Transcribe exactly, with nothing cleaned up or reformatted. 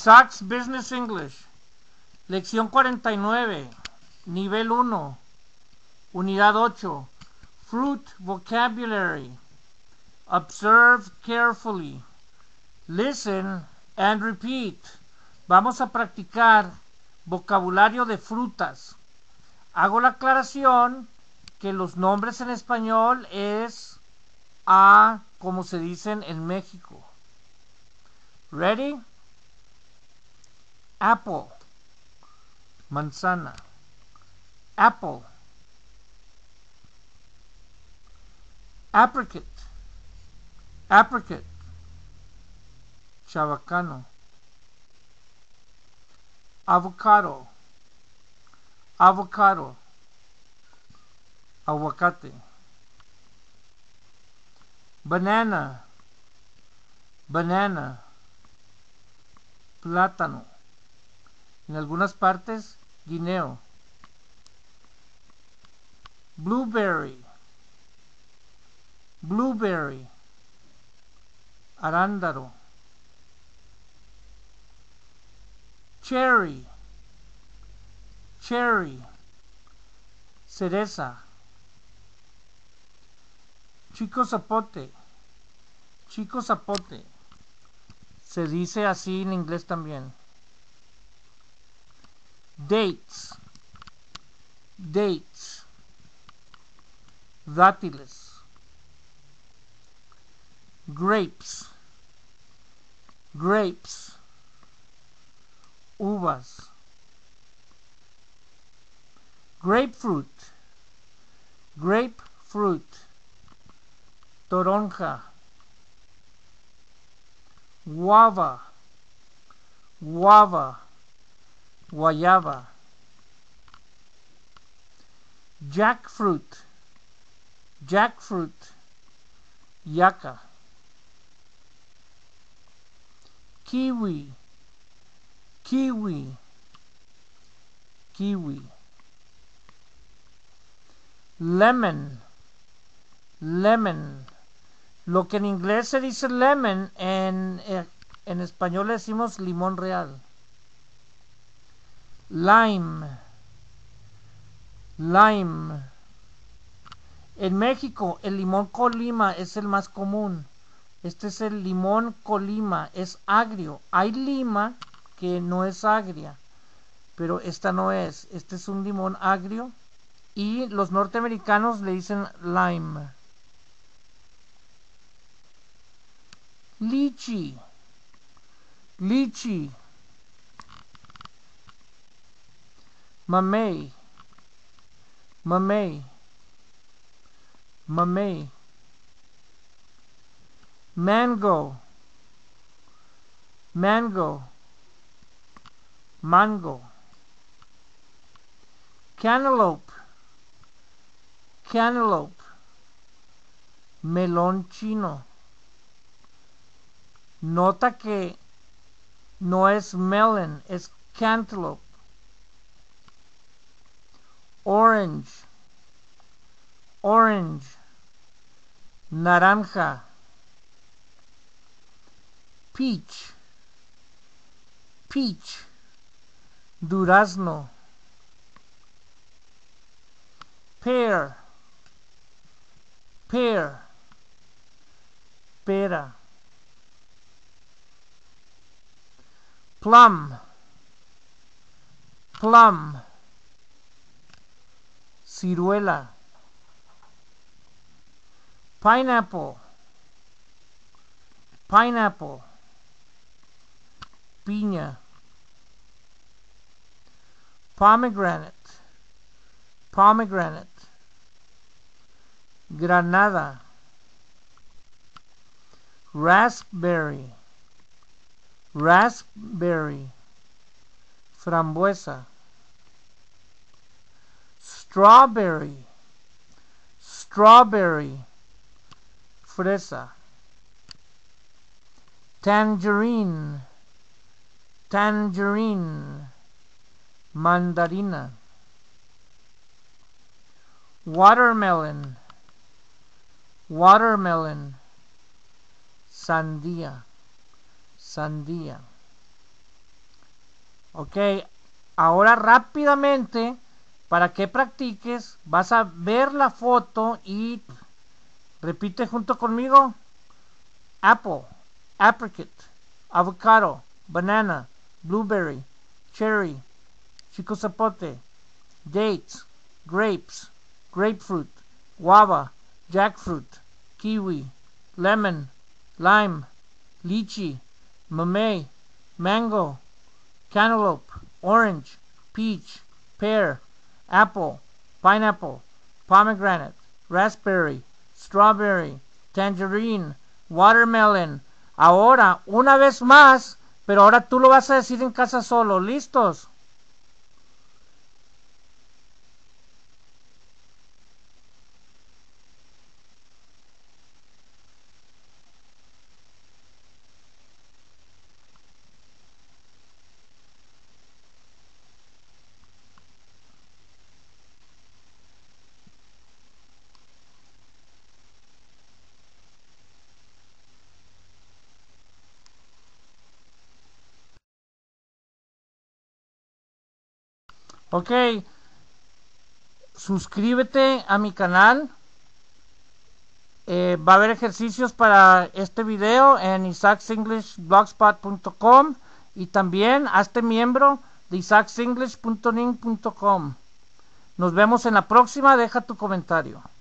Sax Business English, lección cuarenta y nueve, nivel uno, unidad ocho, Fruit Vocabulary. Observe carefully, listen and repeat. Vamos a practicar vocabulario de frutas. Hago la aclaración que los nombres en español es a como se dicen en México. Ready? Apple, manzana. Apple. Apricot, apricot, chabacano. Avocado, avocado, aguacate. Banana, banana, plátano. En algunas partes, guineo. Blueberry, blueberry, arándano. Cherry, cherry, cereza. Chico zapote, chico zapote. Se dice así en inglés también. Dates, dates, dátiles. Grapes, grapes, uvas. Grapefruit, grapefruit, toronja. Guava, guava, guayaba. Jackfruit, jackfruit, yaca. Kiwi, kiwi, kiwi. Lemon, lemon. Lo que en inglés se dice lemon, en, en español le decimos limón real. Lime, lime. En México el limón Colima es el más común. Este es el limón Colima, es agrio. Hay lima que no es agria, pero esta no es. Este es un limón agrio y los norteamericanos le dicen lime. Lychee, lychee. Mamey, mamey, mamey. Mango, mango, mango. Cantaloupe, cantaloupe, melón chino. Nota que no es melon, es cantaloupe. Orange, orange, naranja. Peach, peach, durazno. Pear, pear, pera. Plum, plum, ciruela. Pineapple, pineapple, piña. Pomegranate, pomegranate. Granada. Raspberry, raspberry, frambuesa. Strawberry, strawberry, fresa. Tangerine, tangerine, mandarina. Watermelon, watermelon, sandía, sandía. Ok, ahora rápidamente, para que practiques, vas a ver la foto y repite junto conmigo. Apple, apricot, avocado, banana, blueberry, cherry, chico zapote, dates, grapes, grapefruit, guava, jackfruit, kiwi, lemon, lime, lychee, mamey, mango, cantaloupe, orange, peach, pear, apple, pineapple, pomegranate, raspberry, strawberry, tangerine, watermelon. Ahora, una vez más, pero ahora tú lo vas a decir en casa solo. ¿Listos? Ok, suscríbete a mi canal. Eh, va a haber ejercicios para este video en isaacs english blogspot punto com y también hazte miembro de isaacs english punto nin punto com. Nos vemos en la próxima. Deja tu comentario.